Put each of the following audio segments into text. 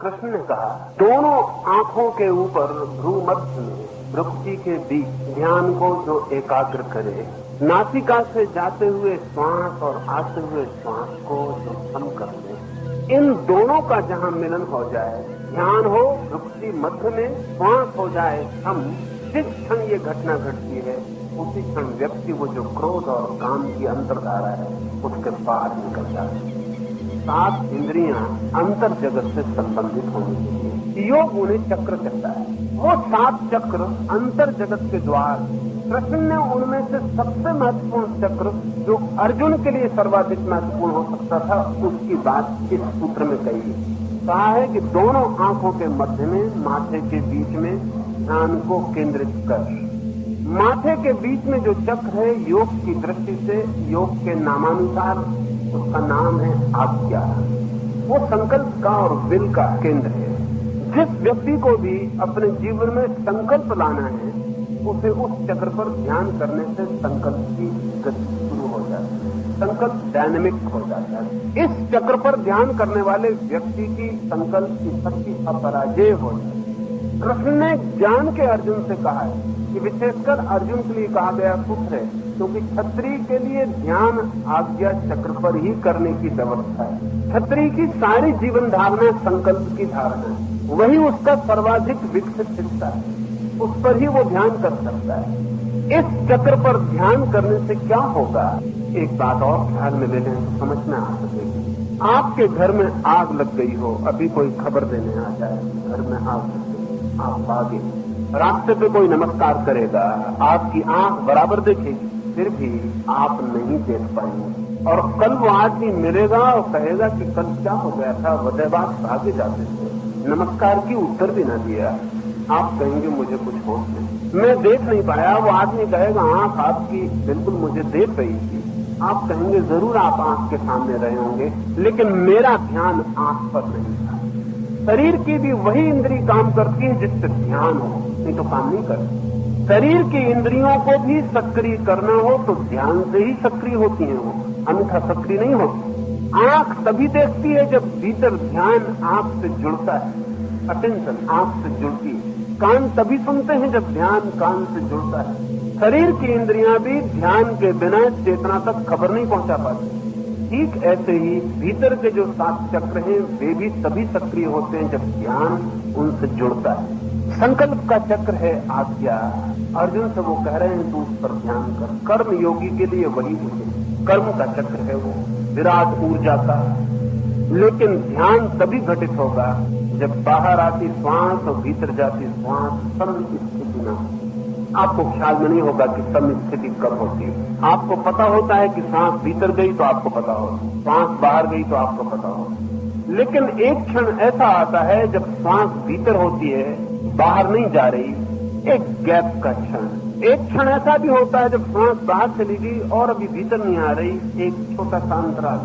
कृष्ण ने कहा, दोनों आंखों के ऊपर भ्रू मध्य में भ्रुकुटी के बीच ध्यान को जो एकाग्र करे, नासिका से जाते हुए श्वास और आते हुए श्वास को जो सम कर ले, इन दोनों का जहां मिलन हो जाए, ध्यान हो भ्रुकुटी मध्य में, श्वास हो जाए सम, जिस क्षण ये घटना घटती है उसी क्षण व्यक्ति वो जो क्रोध और काम की अंतर्धारा है उसके पार निकल जाता है। 7 इंद्रियां अंतर जगत से संबंधित होनी चाहिए, योग उन्हें चक्र कहता है। वो 7 चक्र अंतर जगत के द्वार, कृष्ण ने उनमें से सबसे महत्वपूर्ण चक्र जो अर्जुन के लिए सर्वाधिक महत्वपूर्ण हो सकता था उसकी बात इस सूत्र में कही। कहा है कि दोनों आंखों के मध्य में, माथे के बीच में ध्यान को केंद्रित कर। माथे के बीच में जो चक्र है योग की दृष्टि से, योग के नामानुसार उसका नाम है आज्ञा। वो संकल्प का और विल का केंद्र है। जिस व्यक्ति को भी अपने जीवन में संकल्प लाना है उसे उस चक्र पर ध्यान करने से संकल्प की गति शुरू हो जाती है, संकल्प डायनेमिक हो जाता है। इस चक्र पर ध्यान करने वाले व्यक्ति की संकल्प की शक्ति अपराजेय हो जाती है। कृष्ण ने ज्ञान के अर्जुन से कहा है कि विशेषकर अर्जुन के लिए कहा गया सूत्र है, क्योंकि क्षत्रिय के लिए ध्यान आज्ञा चक्र पर ही करने की व्यवस्था है। क्षत्रिय की सारी जीवन धारणा संकल्प की धारणा है, वही उसका सर्वाधिक विकसित हिस्सा है, उस पर ही वो ध्यान कर सकता है। इस चक्र पर ध्यान करने से क्या होगा, एक बात और ख्याल में ले लें तो समझ में आ सकेगी। आपके घर में आग लग गई हो, अभी कोई खबर देने आ जाए घर में आग लग गई, आप आगे रास्ते पे कोई नमस्कार करेगा, आपकी आंख बराबर देखेगी, फिर भी आप नहीं देख पाएंगे। और कल वो आदमी मिलेगा और कहेगा कि कल क्या हो गया था, वजह बात आगे जाते थे, नमस्कार की उत्तर भी न दिया। आप कहेंगे मुझे कुछ होश नहीं, मैं देख नहीं पाया। वो आदमी कहेगा आंख आपकी बिल्कुल मुझे देख रही थी। आप कहेंगे जरूर आप आंख के सामने रहे होंगे, लेकिन मेरा ध्यान आंख पर नहीं था। शरीर की भी वही इंद्री काम करती है जिससे ध्यान हो, नहीं तो काम नहीं करती। शरीर की इंद्रियों को भी सक्रिय करना हो तो ध्यान से ही सक्रिय होती हैं, वो अन्यथा सक्रिय नहीं होती। आंख तभी देखती है जब भीतर ध्यान आंख से जुड़ता है, अटेंशन आंख से जुड़ती है। कान तभी सुनते हैं जब ध्यान कान से जुड़ता है। शरीर की इंद्रियां भी ध्यान के बिना चेतना तक खबर नहीं पहुंचा पाती। ठीक ऐसे ही भीतर के जो 7 चक्र हैं वे भी तभी सक्रिय होते हैं जब ध्यान उनसे जुड़ता है। संकल्प का चक्र है आज्ञा। अर्जुन से वो कह रहे हैं तू उस पर ध्यान कर। कर्म योगी के लिए वही है, कर्म का चक्र है वो, विराट ऊर्जा का। लेकिन ध्यान तभी घटित होगा जब बाहर आती श्वास और भीतर जाती श्वास सम स्थिति न हो। आपको ख्याल में नहीं होगा कि सम स्थिति कब होती है। आपको पता होता है कि सांस भीतर गई तो आपको पता हो, सांस बाहर गई तो आपको पता हो। लेकिन एक क्षण ऐसा आता है जब सांस भीतर होती है, बाहर नहीं जा रही, एक गैप का क्षण। एक क्षण ऐसा भी होता है जब सांस बाहर चली गई और अभी भीतर नहीं आ रही, एक छोटा सा अंतराल।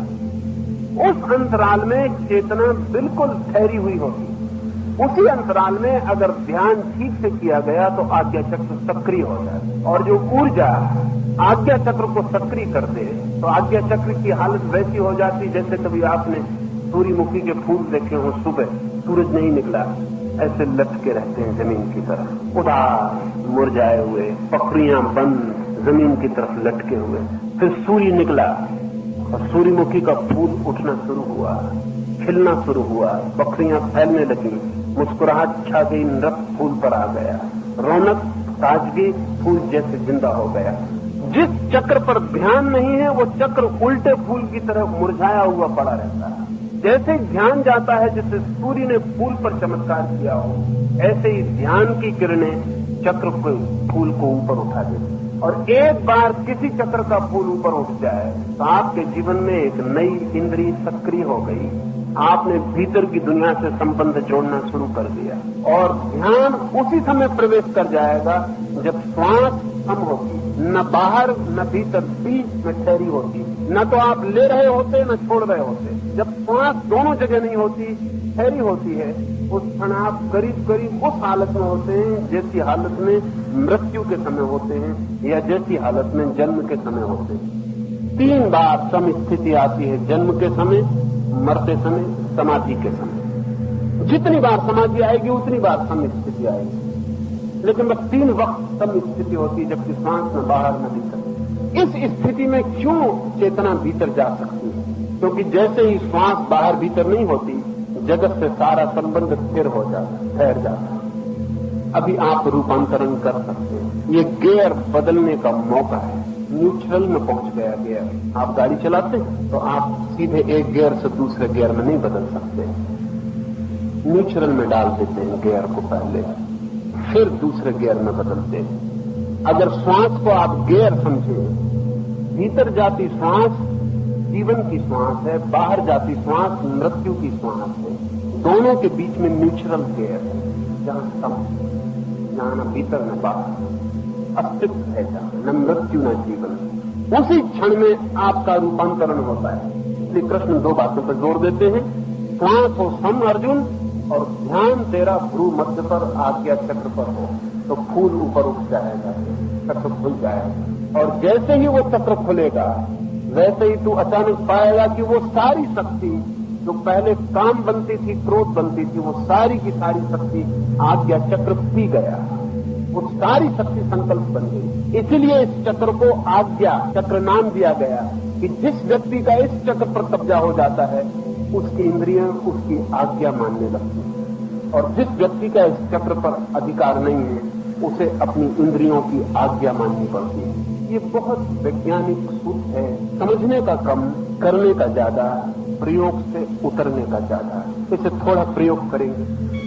उस अंतराल में चेतना बिल्कुल ठहरी हुई होती है। उसी अंतराल में अगर ध्यान ठीक से किया गया तो आज्ञा चक्र सक्रिय हो जाए, और जो ऊर्जा आज्ञा चक्र को सक्रिय कर दे तो आज्ञा चक्र की हालत वैसी हो जाती जैसे कभी आपने सूर्यमुखी के फूल देखे हो, सुबह सूरज नहीं निकला, ऐसे लटके रहते हैं जमीन की तरफ, उदास मुरझाए हुए, पखरियां बंद जमीन की तरफ लटके हुए। फिर सूर्य निकला और सूर्यमुखी का फूल उठना शुरू हुआ, खिलना शुरू हुआ, पखरियां फैलने लगी, मुस्कुराहट छा गई, नृत्य फूल पर आ गया, रौनक ताजगी, फूल जैसे जिंदा हो गया। जिस चक्र पर ध्यान नहीं है वो चक्र उल्टे फूल की तरह मुरझाया हुआ पड़ा रहता है। जैसे ध्यान जाता है, जैसे सूर्य ने फूल पर चमत्कार किया हो, ऐसे ही ध्यान की किरणें चक्र को फूल को ऊपर उठा देती। और एक बार किसी चक्र का फूल ऊपर उठ जाए तो आपके जीवन में एक नई इंद्रिय सक्रिय हो गई। आपने भीतर की दुनिया से संबंध जोड़ना शुरू कर दिया और ध्यान उसी समय प्रवेश कर जाएगा जब श्वास कम होगी, न बाहर न भीतर, बीच में ठहरी होती। न तो आप ले रहे होते न छोड़ रहे होते। जब श्वास दोनों जगह नहीं होती, ठहरी होती है, उस क्षण आप करीब करीब उस हालत में होते हैं जैसी हालत में मृत्यु के समय होते हैं या जैसी हालत में जन्म के समय होते हैं। 3 बार सम स्थिति आती है, जन्म के समय, मरते समय, समाधि के समय। जितनी बार समाधि आएगी उतनी बार सम स्थिति आएगी, लेकिन बस 3 वक्त सम स्थिति होती है, जबकि श्वास में बाहर न भीतर। इस स्थिति में क्यों चेतना भीतर जा सकती है? क्योंकि जैसे ही श्वास बाहर भीतर नहीं होती, जगत से सारा संबंध स्थिर हो जाता, ठहर जाता। अभी आप रूपांतरण कर सकते हैं। ये गियर बदलने का मौका है। न्यूट्रल में पहुंच गया गियर। आप गाड़ी चलाते हैं तो आप सीधे एक गियर से दूसरे गियर में नहीं बदल सकते, न्यूट्रल में डाल देते हैं गियर को पहले, फिर दूसरे गियर में बदलते हैं। अगर श्वास को आप गियर समझे, भीतर जाती श्वास जीवन की श्वास है, बाहर जाती श्वास मृत्यु की श्वास है। दोनों के बीच में न्यूट्रल गियर है, जहां सम, जहां न भीतर न बाहर, अस्तित्व है, जहां न मृत्यु न जीवन। उसी क्षण में आपका रूपांतरण होता है। इसलिए कृष्ण 2 बातों पर जोर देते हैं, श्वास हो सम अर्जुन, और ध्यान तेरा भ्रू मध्य पर आज्ञा चक्र पर हो, तो फूल ऊपर उठ जाएगा, चक्र खुल जाएगा। और जैसे ही वो चक्र खुलेगा, वैसे ही तू अचानक पाएगा कि वो सारी शक्ति जो पहले काम बनती थी, क्रोध बनती थी, वो सारी की सारी शक्ति आज्ञा चक्र पी गया। वो सारी शक्ति संकल्प बन गई। इसीलिए इस चक्र को आज्ञा चक्र नाम दिया गया कि जिस व्यक्ति का इस चक्र पर कब्जा हो जाता है, उसकी इंद्रियां उसकी आज्ञा मानने लगती है, और जिस व्यक्ति का इस चक्र पर अधिकार नहीं है, उसे अपनी इंद्रियों की आज्ञा माननी पड़ती है। ये बहुत वैज्ञानिक सूत्र है, समझने का कम, करने का ज्यादा, प्रयोग से उतरने का ज्यादा। इसे थोड़ा प्रयोग करेंगे